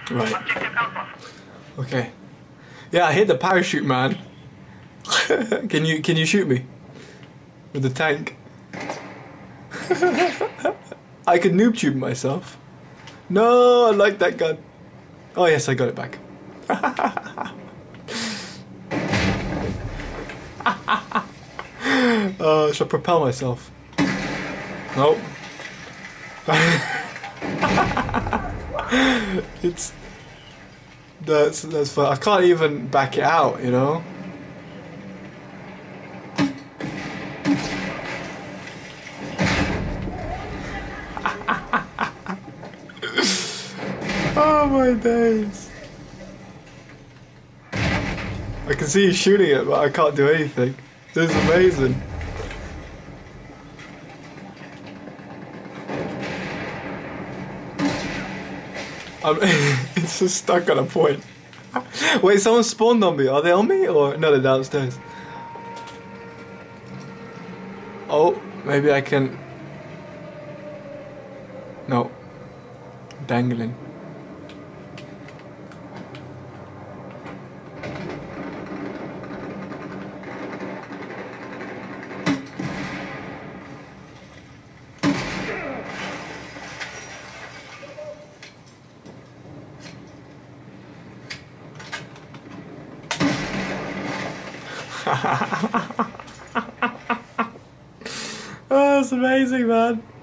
Right. Okay. Yeah, I hit the parachute, man. Can you shoot me with the tank? I could noob tube myself. No, I like that gun. Oh yes, I got it back. Should I propel myself? Nope. That's fun. I can't even back it out, you know. Oh my days. I can see you shooting it, but I can't do anything. This is amazing. It's just stuck on a point. Wait, someone spawned on me. Are they on me? Or no, they're downstairs. Oh, maybe I can... No. Dangling. Oh, that's amazing, man.